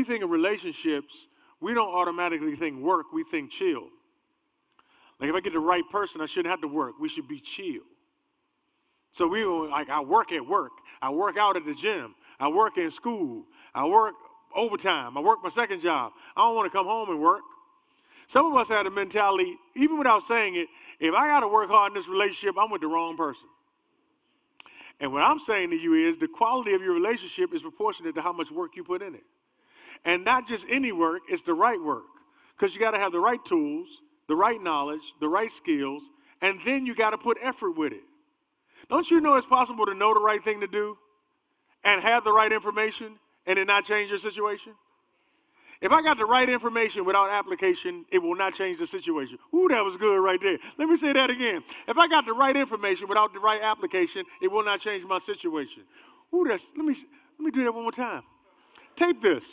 we think of relationships, we don't automatically think work, we think chill. Like if I get the right person, I shouldn't have to work. We should be chill. So we were like, I work at work. I work out at the gym. I work in school. I work overtime. I work my second job. I don't want to come home and work. Some of us had a mentality, even without saying it, if I got to work hard in this relationship, I'm with the wrong person. And what I'm saying to you is the quality of your relationship is proportionate to how much work you put in it. And not just any work, it's the right work. Because you got to have the right tools, the right knowledge, the right skills, and then you got to put effort with it. Don't you know it's possible to know the right thing to do and have the right information and it not change your situation? If I got the right information without application, it will not change the situation. Ooh, that was good right there. Let me say that again. If I got the right information without the right application, it will not change my situation. Ooh, let me do that one more time. Tape this.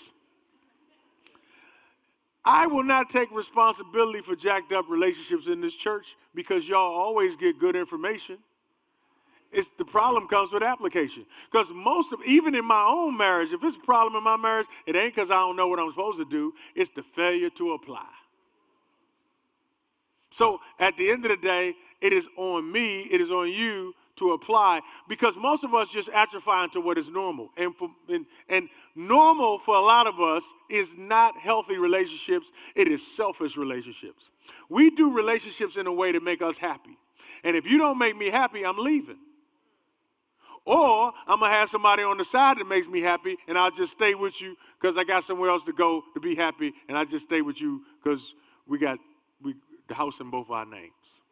I will not take responsibility for jacked up relationships in this church because y'all always get good information. The problem comes with application. Because even in my own marriage, if it's a problem in my marriage, it ain't because I don't know what I'm supposed to do. It's the failure to apply. So at the end of the day, it is on me, it is on you to apply, because most of us just atrophy into what is normal. And normal for a lot of us is not healthy relationships. It is selfish relationships. We do relationships in a way to make us happy. And if you don't make me happy, I'm leaving. Or I'm going to have somebody on the side that makes me happy, and I'll just stay with you because I got somewhere else to go to be happy, and I just stay with you because we got the house in both our names.